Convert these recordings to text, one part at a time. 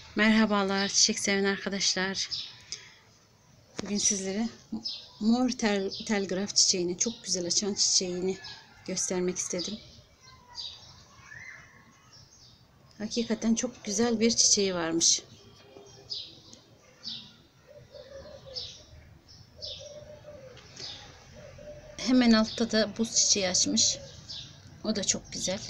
Merhabalar çiçek seven arkadaşlar. Bugün sizlere mor telgraf çiçeğini, çok güzel açan çiçeğini göstermek istedim. Hakikaten çok güzel bir çiçeği varmış. Hemen altta da buz çiçeği açmış. O da çok güzel.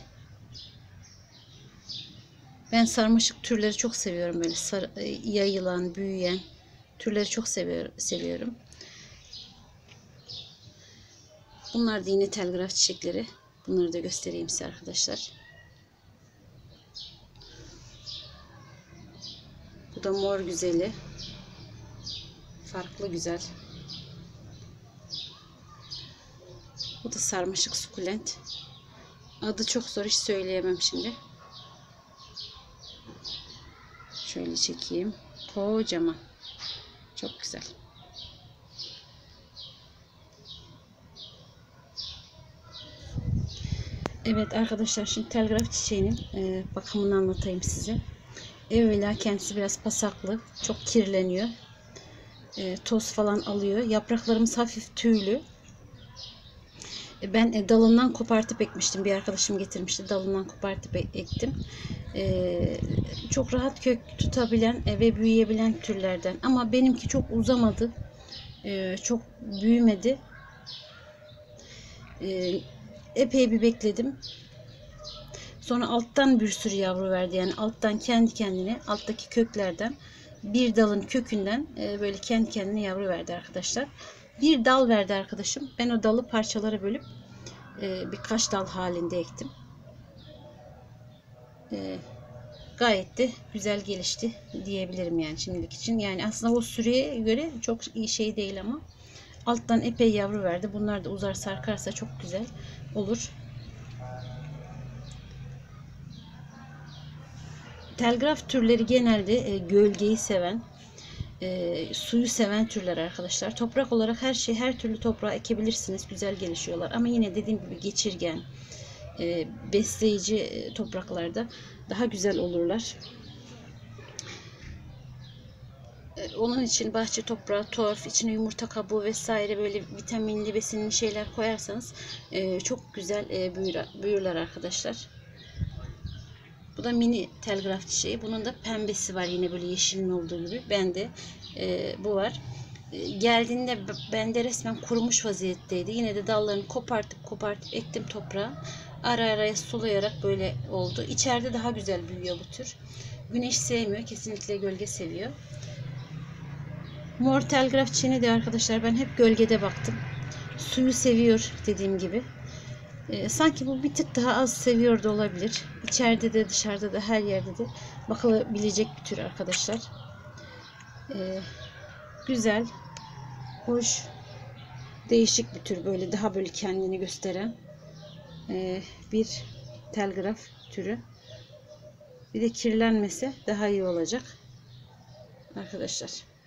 Ben sarmaşık türleri çok seviyorum, böyle yayılan, büyüyen türleri çok seviyorum. Bunlar da yine telgraf çiçekleri. Bunları da göstereyim size arkadaşlar. Bu da mor güzeli. Farklı güzel. Bu da sarmaşık sukulent. Adı çok zor, hiç söyleyemem şimdi. Şöyle çekeyim. Kocaman. Çok güzel. Evet arkadaşlar, şimdi telgraf çiçeğinin bakımını anlatayım size. Evvela kendisi biraz pasaklı. Çok kirleniyor. Toz falan alıyor. Yapraklarımız hafif tüylü. Ben dalından kopartıp ekmiştim. Bir arkadaşım getirmişti. Dalından kopartıp ektim. Çok rahat kök tutabilen ve büyüyebilen türlerden. Ama benimki çok uzamadı. Çok büyümedi. Epey bir bekledim. Sonra alttan bir sürü yavru verdi. Yani alttan kendi kendine, alttaki köklerden, bir dalın kökünden böyle kendi kendine yavru verdi arkadaşlar. Bir dal verdi arkadaşım. Ben o dalı parçalara bölüp birkaç dal halinde ektim. Gayet de güzel gelişti diyebilirim yani şimdilik için. Yani aslında o süreye göre çok iyi şey değil ama alttan epey yavru verdi. Bunlar da uzar sarkarsa çok güzel olur. Telgraf türleri genelde gölgeyi seven, suyu seven türler arkadaşlar. Toprak olarak her türlü toprağa ekebilirsiniz. Güzel gelişiyorlar. Ama yine dediğim gibi geçirgen, besleyici topraklarda daha güzel olurlar. Onun için bahçe toprağı, torf, içine yumurta kabuğu vesaire böyle vitaminli, besinli şeyler koyarsanız çok güzel büyürler arkadaşlar. Bu da mini telgraf çiçeği. Bunun da pembesi var, yine böyle yeşilin olduğu gibi. Bende bu var. Geldiğinde bende resmen kurumuş vaziyetteydi. Yine de dallarını kopartıp ektim toprağa. Ara araya sulayarak böyle oldu. İçeride daha güzel büyüyor bu tür. Güneş sevmiyor. Kesinlikle gölge seviyor. Mor telgraf çiçeğine de arkadaşlar ben hep gölgede baktım. Suyu seviyor dediğim gibi. Sanki bu bir tık daha az seviyor da olabilir. İçeride de dışarıda da her yerde de bakılabilecek bir tür arkadaşlar. Güzel, hoş, değişik bir tür, böyle daha böyle kendini gösteren bir telgraf türü. Bir de kirlenmese daha iyi olacak arkadaşlar.